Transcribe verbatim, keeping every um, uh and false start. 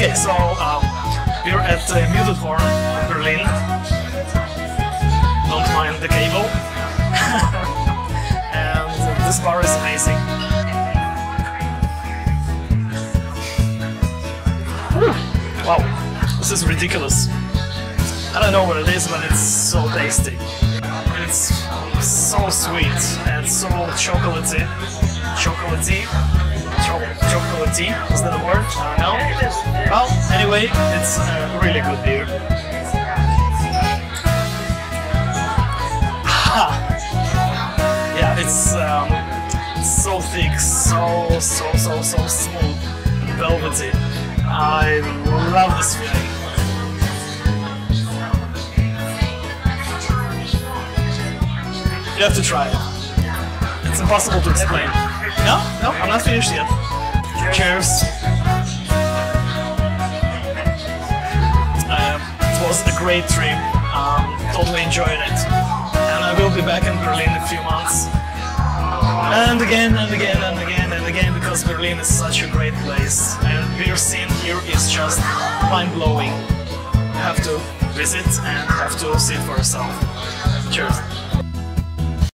Okay, so um, we're at uh, Muted Horn in Berlin. Don't mind the cable. And this bar is amazing. Wow, this is ridiculous. I don't know what it is, but it's so tasty. It's so sweet and so chocolatey. Chocolatey? Cho chocolatey? Is that a word? I don't know. Well, anyway, it's a really good beer. Yeah, it's um, so thick, so, so, so, so smooth, velvety. I love this feeling. You have to try it. It's impossible to explain. No, no, I'm not finished yet. Cheers. Uh, it was a great trip. Um, totally enjoyed it. And I will be back in Berlin in a few months. And again, and again, and again, and again, because Berlin is such a great place. And beer scene here is just mind-blowing. You have to visit and have to see it for yourself. Cheers.